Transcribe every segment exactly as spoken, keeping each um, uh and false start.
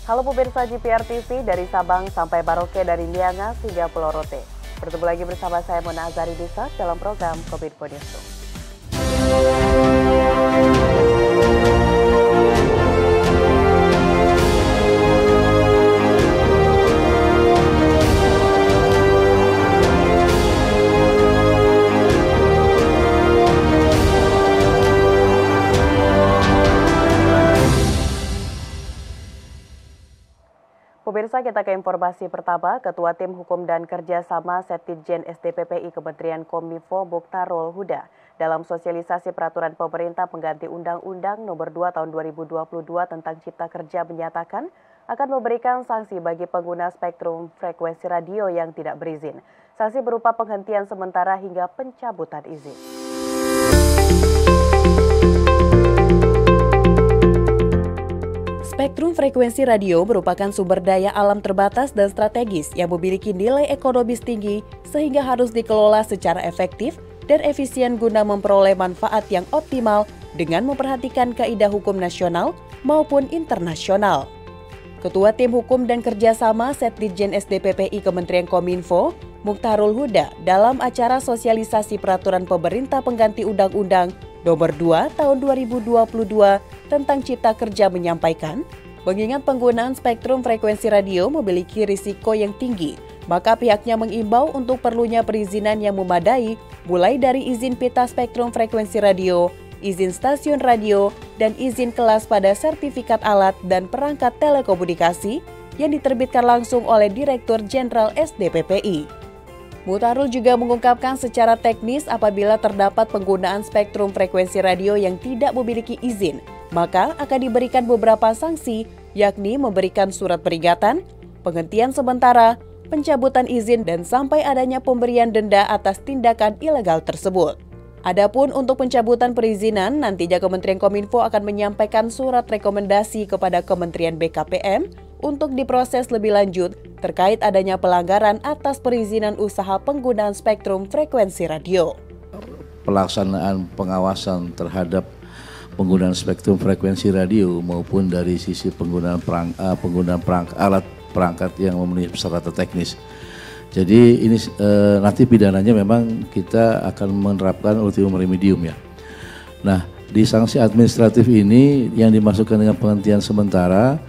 Halo pemirsa G P R T V dari Sabang sampai Merauke, dari Miangas hingga Pulau Rote. Bertemu lagi bersama saya Mona Azari Disa dalam program Kominfo Newsroom. Pemirsa, kita ke informasi pertama. Ketua Tim Hukum dan Kerjasama Setidjen S D P P I Kementerian Kominfo Mukhtarul Huda dalam sosialisasi peraturan pemerintah pengganti Undang-Undang Nomor dua Tahun dua ribu dua puluh dua tentang Cipta Kerja menyatakan akan memberikan sanksi bagi pengguna spektrum frekuensi radio yang tidak berizin. Sanksi berupa penghentian sementara hingga pencabutan izin. Spektrum frekuensi radio merupakan sumber daya alam terbatas dan strategis yang memiliki nilai ekonomis tinggi sehingga harus dikelola secara efektif dan efisien guna memperoleh manfaat yang optimal dengan memperhatikan kaidah hukum nasional maupun internasional. Ketua Tim Hukum dan Kerjasama Setidjen S D P P I Kementerian Kominfo, Mukhtarul Huda, dalam acara sosialisasi peraturan pemerintah pengganti Undang-Undang Nomor dua Tahun dua ribu dua puluh dua tentang Cipta Kerja menyampaikan, mengingat penggunaan spektrum frekuensi radio memiliki risiko yang tinggi, maka pihaknya mengimbau untuk perlunya perizinan yang memadai, mulai dari izin pita spektrum frekuensi radio, izin stasiun radio, dan izin kelas pada sertifikat alat dan perangkat telekomunikasi yang diterbitkan langsung oleh Direktur Jenderal S D P P I. Mukhtarul juga mengungkapkan secara teknis apabila terdapat penggunaan spektrum frekuensi radio yang tidak memiliki izin, maka akan diberikan beberapa sanksi, yakni memberikan surat peringatan, penghentian sementara, pencabutan izin, dan sampai adanya pemberian denda atas tindakan ilegal tersebut. Adapun untuk pencabutan perizinan, nantinya Kementerian Kominfo akan menyampaikan surat rekomendasi kepada Kementerian B K P M untuk diproses lebih lanjut terkait adanya pelanggaran atas perizinan usaha penggunaan spektrum frekuensi radio. Pelaksanaan pengawasan terhadap penggunaan spektrum frekuensi radio maupun dari sisi penggunaan perang, uh, penggunaan perang, alat perangkat yang memenuhi syarat teknis. Jadi ini uh, nanti pidananya memang kita akan menerapkan ultimum remedium ya. Nah, di sanksi administratif ini yang dimasukkan dengan penghentian sementara,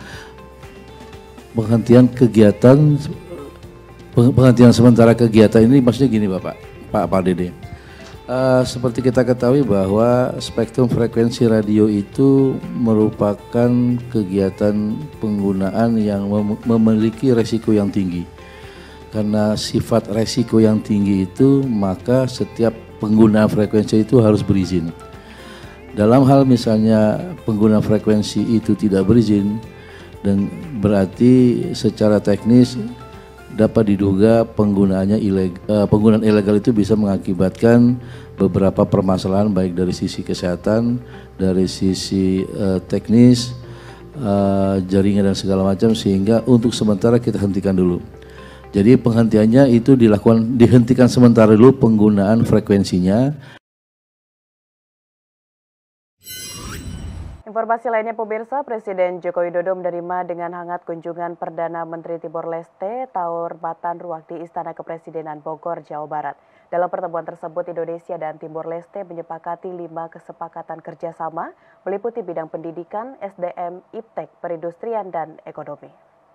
penghentian kegiatan penghentian sementara kegiatan ini maksudnya gini Bapak, Pak Pak Dede. Uh, seperti kita ketahui bahwa spektrum frekuensi radio itu merupakan kegiatan penggunaan yang mem memiliki resiko yang tinggi. Karena sifat resiko yang tinggi itu, maka setiap pengguna frekuensi itu harus berizin. Dalam hal misalnya pengguna frekuensi itu tidak berizin, dan berarti secara teknis dapat diduga penggunaannya ilegal, uh, penggunaan ilegal itu bisa mengakibatkan beberapa permasalahan baik dari sisi kesehatan, dari sisi uh, teknis, uh, jaringan dan segala macam, sehingga untuk sementara kita hentikan dulu. Jadi penghentiannya itu dilakukan dihentikan sementara dulu penggunaan frekuensinya. Informasi lainnya pemirsa, Presiden Joko Widodo menerima dengan hangat kunjungan Perdana Menteri Timor Leste Taur Batan Ruak di Istana Kepresidenan Bogor, Jawa Barat. Dalam pertemuan tersebut, Indonesia dan Timor Leste menyepakati lima kesepakatan kerjasama meliputi bidang pendidikan, S D M, iptek, perindustrian, dan ekonomi.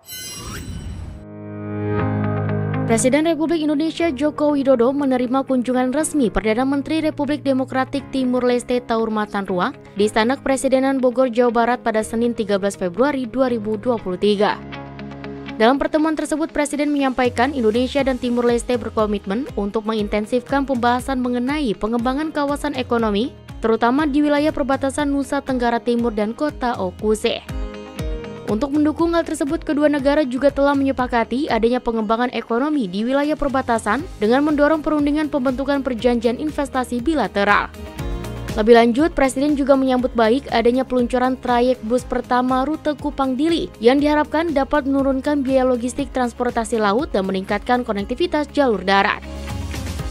Presiden Republik Indonesia Joko Widodo menerima kunjungan resmi Perdana Menteri Republik Demokratik Timur Leste Taur Batan Ruak di Istana Kepresidenan Bogor, Jawa Barat pada Senin tiga belas Februari dua ribu dua puluh tiga. Dalam pertemuan tersebut, Presiden menyampaikan Indonesia dan Timur Leste berkomitmen untuk mengintensifkan pembahasan mengenai pengembangan kawasan ekonomi, terutama di wilayah perbatasan Nusa Tenggara Timur dan Kota Okuse. Untuk mendukung hal tersebut, kedua negara juga telah menyepakati adanya pengembangan ekonomi di wilayah perbatasan dengan mendorong perundingan pembentukan perjanjian investasi bilateral. Lebih lanjut, Presiden juga menyambut baik adanya peluncuran trayek bus pertama rute Kupang Dili yang diharapkan dapat menurunkan biaya logistik transportasi laut dan meningkatkan konektivitas jalur darat.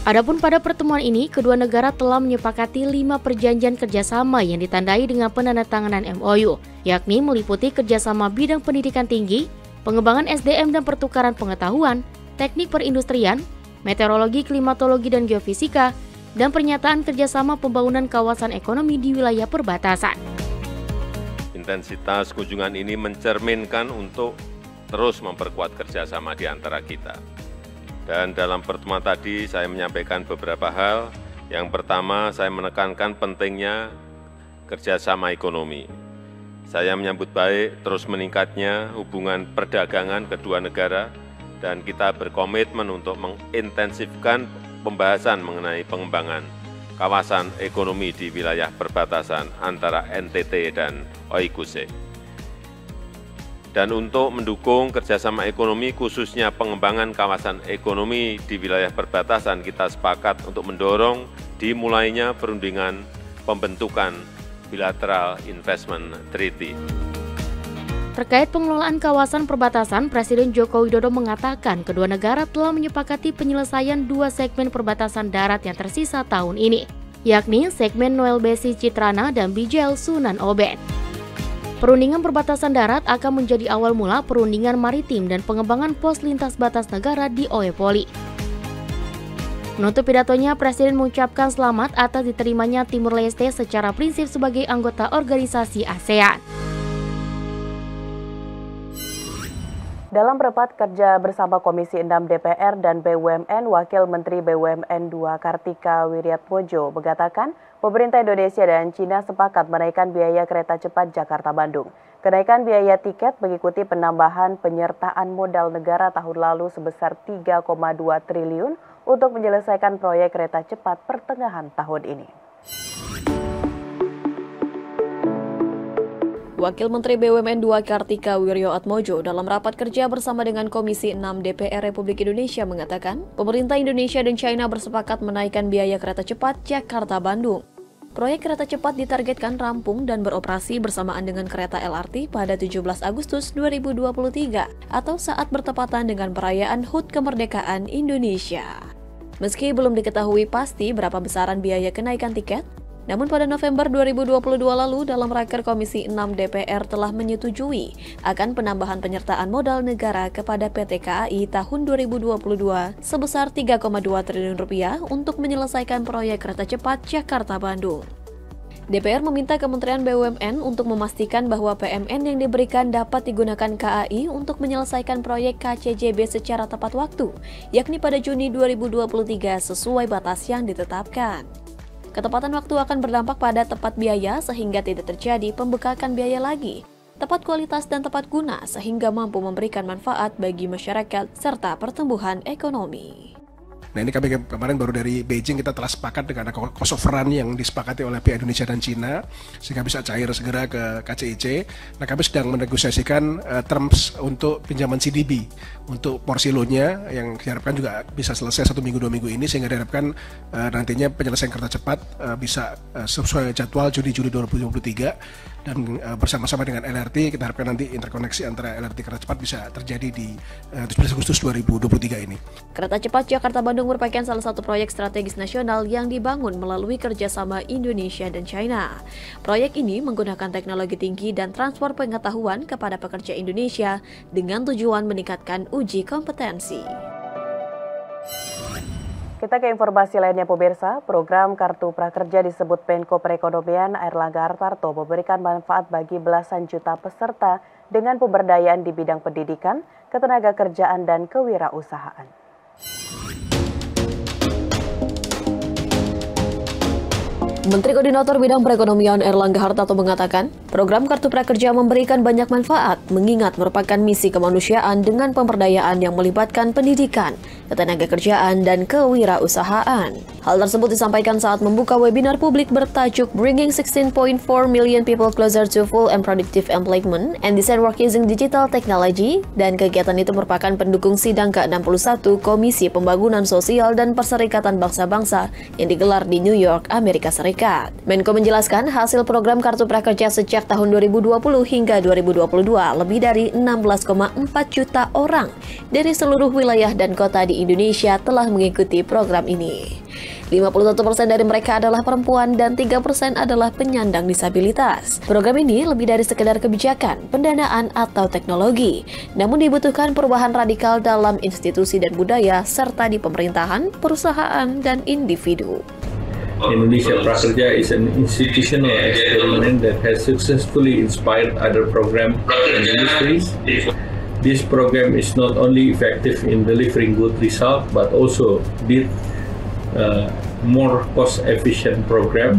Adapun pada pertemuan ini, kedua negara telah menyepakati lima perjanjian kerjasama yang ditandai dengan penandatanganan M O U, yakni meliputi kerjasama bidang pendidikan tinggi, pengembangan S D M dan pertukaran pengetahuan, teknik perindustrian, meteorologi, klimatologi dan geofisika, dan pernyataan kerjasama pembangunan kawasan ekonomi di wilayah perbatasan. Intensitas kunjungan ini mencerminkan untuk terus memperkuat kerjasama di antara kita. Dan dalam pertemuan tadi saya menyampaikan beberapa hal. Yang pertama, saya menekankan pentingnya kerjasama ekonomi. Saya menyambut baik terus meningkatnya hubungan perdagangan kedua negara dan kita berkomitmen untuk mengintensifkan pembahasan mengenai pengembangan kawasan ekonomi di wilayah perbatasan antara N T T dan Oikuse. Dan untuk mendukung kerjasama ekonomi, khususnya pengembangan kawasan ekonomi di wilayah perbatasan, kita sepakat untuk mendorong dimulainya perundingan pembentukan Bilateral Investment Treaty. Terkait pengelolaan kawasan perbatasan, Presiden Joko Widodo mengatakan kedua negara telah menyepakati penyelesaian dua segmen perbatasan darat yang tersisa tahun ini, yakni segmen Noel Besi Citrana dan Bijel Sunan Oben. Perundingan perbatasan darat akan menjadi awal mula perundingan maritim dan pengembangan pos lintas batas negara di Oepoli. Menutup pidatonya, Presiden mengucapkan selamat atas diterimanya Timur Leste secara prinsip sebagai anggota organisasi ASEAN. Dalam rapat kerja bersama Komisi enam D P R dan B U M N, Wakil Menteri B U M N dua Kartika Wiryatmojo mengatakan pemerintah Indonesia dan Cina sepakat menaikkan biaya kereta cepat Jakarta-Bandung. Kenaikan biaya tiket mengikuti penambahan penyertaan modal negara tahun lalu sebesar tiga koma dua triliun untuk menyelesaikan proyek kereta cepat pertengahan tahun ini. Wakil Menteri B U M N dua Kartika Wiryatmojo dalam rapat kerja bersama dengan Komisi enam D P R Republik Indonesia mengatakan, pemerintah Indonesia dan China bersepakat menaikkan biaya kereta cepat Jakarta-Bandung. Proyek kereta cepat ditargetkan rampung dan beroperasi bersamaan dengan kereta L R T pada tujuh belas Agustus dua ribu dua puluh tiga atau saat bertepatan dengan perayaan H U T Kemerdekaan Indonesia. Meski belum diketahui pasti berapa besaran biaya kenaikan tiket, namun pada November dua ribu dua puluh dua lalu dalam raker Komisi enam D P R telah menyetujui akan penambahan penyertaan modal negara kepada P T K A I tahun dua ribu dua puluh dua sebesar tiga koma dua triliun rupiah untuk menyelesaikan proyek kereta cepat Jakarta-Bandung. D P R meminta Kementerian B U M N untuk memastikan bahwa P M N yang diberikan dapat digunakan K A I untuk menyelesaikan proyek K C J B secara tepat waktu, yakni pada Juni dua ribu dua puluh tiga sesuai batas yang ditetapkan. Ketepatan waktu akan berdampak pada tepat biaya sehingga tidak terjadi pembengkakan biaya lagi, tepat kualitas dan tepat guna sehingga mampu memberikan manfaat bagi masyarakat serta pertumbuhan ekonomi. Nah ini kami kemarin baru dari Beijing kita telah sepakat dengan cost of run yang disepakati oleh pihak Indonesia dan Cina sehingga bisa cair segera ke K C I C. Nah kami sedang menegosiasikan uh, terms untuk pinjaman C D B untuk porsi loan-nya yang diharapkan juga bisa selesai satu minggu dua minggu ini sehingga diharapkan uh, nantinya penyelesaian kereta cepat uh, bisa uh, sesuai jadwal Juni-Juli dua ribu dua puluh tiga dan uh, bersama-sama dengan L R T kita harapkan nanti interkoneksi antara L R T kereta cepat bisa terjadi di uh, tujuh belas Agustus dua ribu dua puluh tiga ini. Kereta cepat Jakarta-Bandung merupakan salah satu proyek strategis nasional yang dibangun melalui kerjasama Indonesia dan China. Proyek ini menggunakan teknologi tinggi dan transfer pengetahuan kepada pekerja Indonesia dengan tujuan meningkatkan uji kompetensi. Kita ke informasi lainnya pemirsa, program Kartu Prakerja disebut Menko Perekonomian Airlangga Hartarto memberikan manfaat bagi belasan juta peserta dengan pemberdayaan di bidang pendidikan, ketenagakerjaan dan kewirausahaan. Menteri Koordinator Bidang Perekonomian Airlangga Hartarto mengatakan, program Kartu Prakerja memberikan banyak manfaat, mengingat merupakan misi kemanusiaan dengan pemberdayaan yang melibatkan pendidikan, ketenagakerjaan, dan kewirausahaan. Hal tersebut disampaikan saat membuka webinar publik bertajuk Bringing sixteen point four million people closer to full and productive employment and design work using digital technology, dan kegiatan itu merupakan pendukung sidang ke enam puluh satu Komisi Pembangunan Sosial dan Perserikatan Bangsa-Bangsa yang digelar di New York, Amerika Serikat. dekat. Menko menjelaskan hasil program Kartu Prakerja sejak tahun dua ribu dua puluh hingga dua ribu dua puluh dua lebih dari enam belas koma empat juta orang dari seluruh wilayah dan kota di Indonesia telah mengikuti program ini. lima puluh satu persen dari mereka adalah perempuan dan tiga persen adalah penyandang disabilitas. Program ini lebih dari sekedar kebijakan, pendanaan, atau teknologi, namun dibutuhkan perubahan radikal dalam institusi dan budaya serta di pemerintahan, perusahaan, dan individu. Indonesia Prakerja is an institutional experiment that has successfully inspired other programs and industries. This program is not only effective in delivering good results, but also build Uh, more cost-efficient program,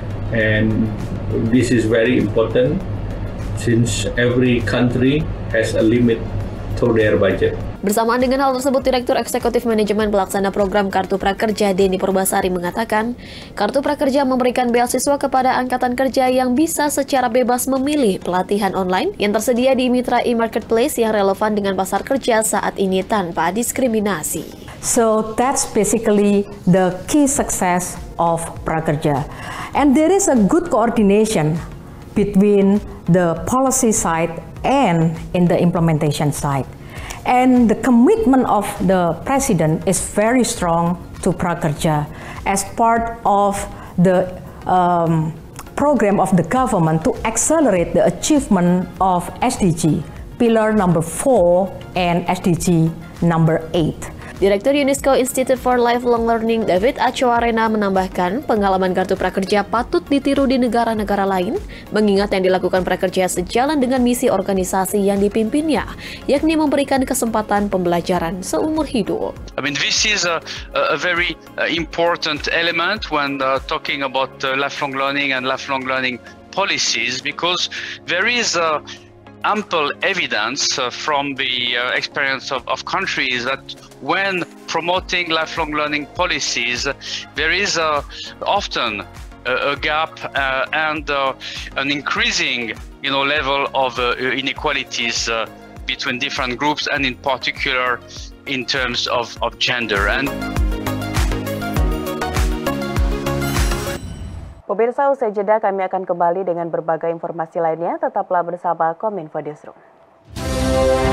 and this is very important since every country has a limit to their budget. Bersamaan dengan hal tersebut, Direktur Eksekutif Manajemen Pelaksana Program Kartu Prakerja Denny Purbasari mengatakan, Kartu Prakerja memberikan beasiswa kepada angkatan kerja yang bisa secara bebas memilih pelatihan online yang tersedia di mitra e-marketplace yang relevan dengan pasar kerja saat ini tanpa diskriminasi. So that's basically the key success of Prakerja. And there is a good coordination between the policy side and in the implementation side. And the commitment of the President is very strong to Prakerja as part of the um, program of the government to accelerate the achievement of S D G, pillar number four and S D G number eight. Direktur UNESCO Institute for Lifelong Learning David Achoarena menambahkan pengalaman Kartu Prakerja patut ditiru di negara-negara lain, mengingat yang dilakukan Prakerja sejalan dengan misi organisasi yang dipimpinnya, yakni memberikan kesempatan pembelajaran seumur hidup. I mean, this is a, a very important element when uh, talking about uh, lifelong learning and lifelong learning policies, because there is a ample evidence uh, from the uh, experience of, of countries that when promoting lifelong learning policies, there is uh, often a, a gap uh, and uh, an increasing, you know, level of uh, inequalities uh, between different groups, and in particular in terms of, of gender. And Pemirsa, usai jeda kami akan kembali dengan berbagai informasi lainnya. Tetaplah bersama Kominfo Newsroom.